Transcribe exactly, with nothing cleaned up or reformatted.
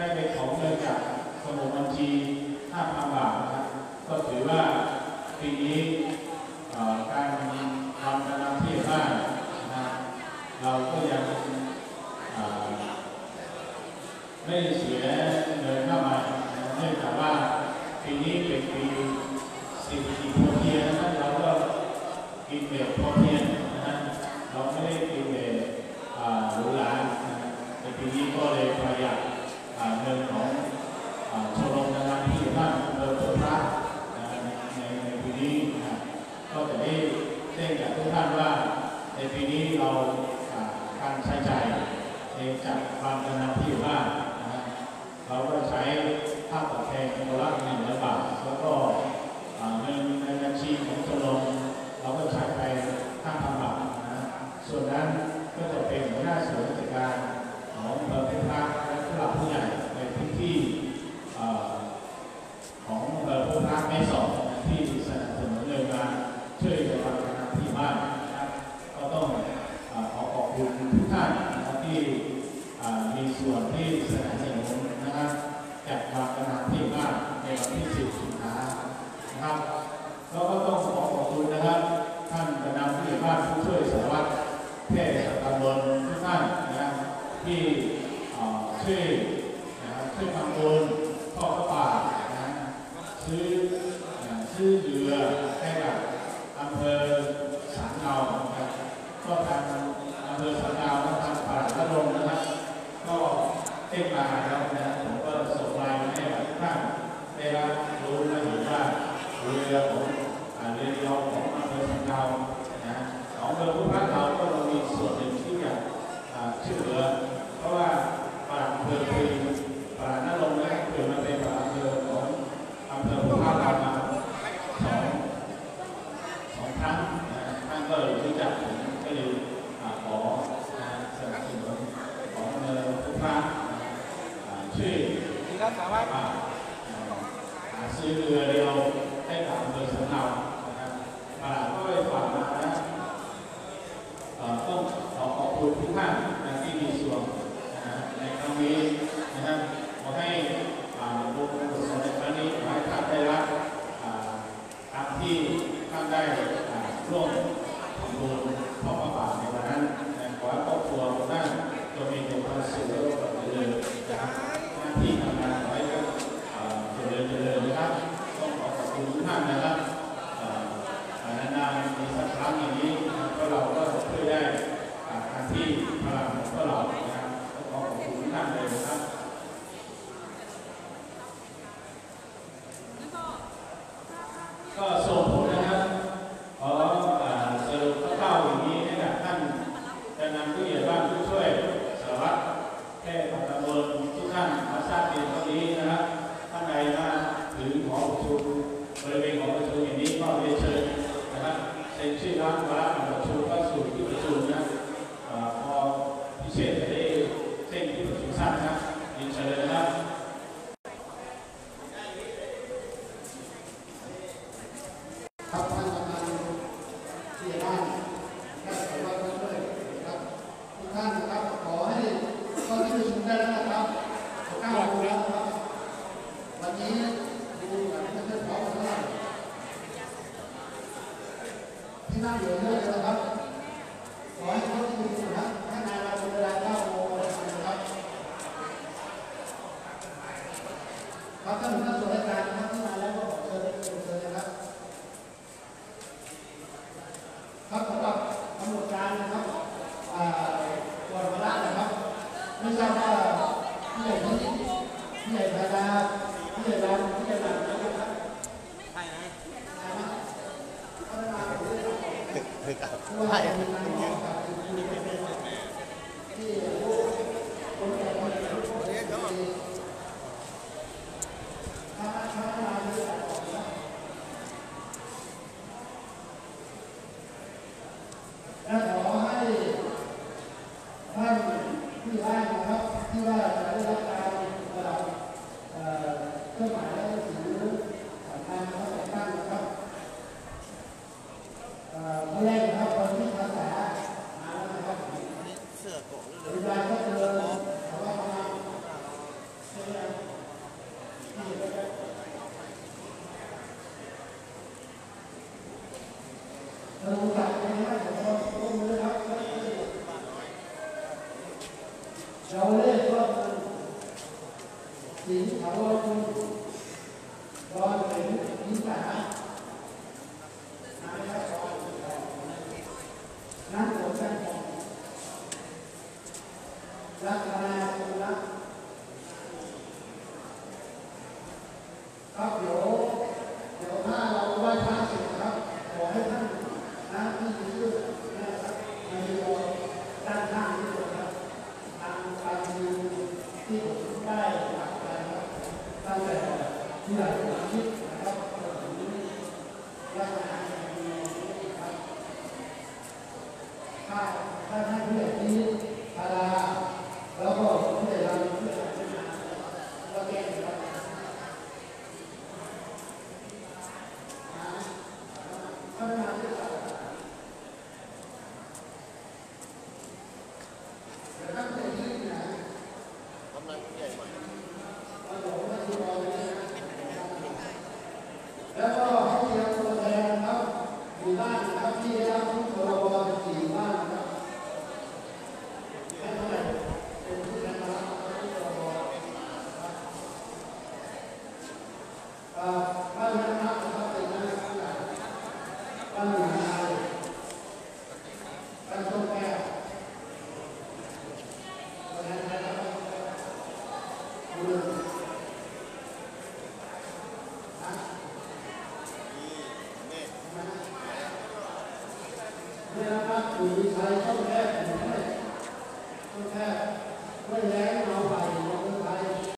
ไปขอเงินจากสมุดบัญชีห้าพันบาทนะครับก็ถือว่าปีนี้การทำการนำที่บ้านนะเราก็ยังไม่เสียเงินเข้ามาเนื่องจากว่าปีนี้เป็นปีเศรษฐกิจพอเพียงนะครับเราก็กินแบบพอเพียงนะเราไม่ได้กินแบบหรูหราในปีนี้ก็เลยประหยัดเงินของชมรมการนำที่บ้านอำเภอโพธิ์พระในในปีนี้ก็จะได้แจ้งกับทุกท่านว่าในปีนี้เราการใช้จ่ายในจัดการการนำที่บ้านเราก็ใช้ค่าตอบแทนคนละหนึ่งร้อยบาทแล้วก็เงินในบัญชีของชมรมเราก็ใช้ไปห้าพันบาทนะส่วนนั้นก็จะเป็นหัวหน้าส่วนราชการของอำเภอเพชรพระและผู้หลักผู้ใหญ่ในพื้นที่ของอำเภอเพชรพระแม่สอดที่สนับสนุนเงินมาช่วยในการทำที่บ้านนะครับก็ต้องขอขอบคุณทุกท่านที่มีส่วนที่สนับสนุนนะครับจัดการการทำที่บ้านในวันที่สิบสิงหานะครับแล้วก็ต้องขอขอบคุณนะครับท่านประธานผู้ใหญ่บ้านผู้ช่วยสารวัตรแพทย์ตำบลทุกท่านนะครับที่ช่วยช่วยทำบุญทอดผ้าป่าซื้อซื้อเรือให้กับอำเภอสันเราก็ทางอำเภอสันเราทางป่าละลงนะครับก็เต็มมาแล้วนะผมก็ส่งไลน์มาให้ทุกท่านได้รับรู้และเห็นว่าเรือของเรือเราของอำเภอสันเรานะของอำเภอพุทธพัฒน์เราก็เรามีส่วนหนึ่งที่จะช่วยเหลือเพราะว่าป่าอำเภอคือป่าละลงและเกิดมาเป็นป่าอำเภอของอำเภอพุทธพัฒน์เรามาสองสองครั้งท่านก็รู้จักผมก็เลยขอสนับสนุนของอำเภอพุทธพัฒน์ช่วยซื้อเรือเดียวให้กับอำเภอสันเรานะครับก็เลยฝากมานะต้องขอขอบคุณทุกท่านที่มีส่วนในครั้งนี้นะครับขอให้บุญกุศลในครั้งนี้ขอให้ท่านได้รับตามที่ท่านได้ร่วมทำบุญทอดผ้าป่าในวันนั้นขอให้ครอบครัวของท่านจงมีแต่ความสุขและความเจริญนะครับหน้าที่ทำงานขอให้เจริญเจริญนะครับต้องขอขอบคุณทุกท่านนะครับนานๆมีสักครั้งอย่างนี้ก็เราก็ช่วยได้การที่พลังของเรานะครับขอขอบคุณทุกท่านเลยนะครับก็ส่งผลนะครับขอสรุปคร่าวๆอย่างนี้ให้กับท่านจะนำผู้ใหญ่บ้านผู้ช่วยสารวัตรแพทย์ตำบลทุกท่านมาทราบเพียงเท่านี้นะครับท่านใดมาถึงหอประชุมบริเวณหอประชุมอย่างนี้ก็เรียนเชิญนะครับเซ็นชื่อรับวาระการประชุมก็สู่ที่ประชุมนะพอพิเศษจะได้เส้นที่ประชุมสั้นนะเรียนเชิญนะครับครับท่านประธานผู้ใหญ่บ้านและสารวัตรผู้ช่วยครับทุกท่านนะครับขอให้เข้าที่ประชุมได้แล้วนะครับเก้าโมงแล้วนะครับวันนี้ดูแบบไม่ค่อยพร้อมเท่าไหร่ที่นั่งอยู่เยอะเลยนะครับขอให้เข้าที่ประชุมนะให้นายมาเป็นเวลาเก้าโมงนะครับครับท่านผู้ช่วยราชการนะครับที่มาแล้วก็เชิญเชิญนะครับครับสำหรับกำหนดการนะครับก่อนเวลานะครับไม่ทราบว่าผู้ใหญ่ที่ผู้ใหญ่พาดาผู้ใหญ่รันผู้ใหญ่หลังนะครับใช่ไหมใช่ไหมพัฒนาผู้ใหญ่ผู้ใหญ่เป็นนายกที่คนแก่คนแก่คนแก่ถ้าถ้ามาเยอะและขอให้ท่านผู้ใหญ่นะครับที่ว่าจะได้รับการระดับเครื่องหมายและถือสำคัญนะครับแต่งตั้งนะครับเมื่อแรกนะครับคนที่ภาษามาแล้วนะครับเสื้อโกะหรือลายก็เจอแต่ว่าประมาณรงศักดิ์นะครับขอร่วมมือครับเราเล่นก็สิงห์เขาคุณรอนเป็นนิสานั่งผมกันผมรักนาคุณรักครับเดี๋ยวเดี๋ยวถ้าเราไหว้พระเสร็จครับขอให้ท่านนะที่ยืดนะครับมาดูด้านข้างนี้ครับทางการดูที่ผมได้หลักการครับตั้งแต่ที่หลังคิดนะครับลักษณะดีครับถ้าถ้าท่านผู้ใหญ่ที่พาราแล้วก็ผู้ใหญ่เราผู้ใหญ่ที่มาก็แก้ครับท่านมาที่เราแต่ท่านผู้ใหญ่ที่นะกำลังผู้ใหญ่ใหม่เราหลงมาดูเราเลยนะแล้วก็ให้เตรียมตัวแทนครับอยู่บ้านนะครับที่ได้รับทุกตัวบอลสี่บ้านนะครับให้เท่าไหร่เป็นผู้แทนมารับทุกตัวบอลบ้านนะครับนะครับเป็นนะครับบ้านหนึ่งนายบ้านต้นแก้วตัวแทนนะครับดูเลยนี่นะครับอยู่ที่ใช้ต้นแรกต้นแรกต้นแรกไม่แรงเอาไป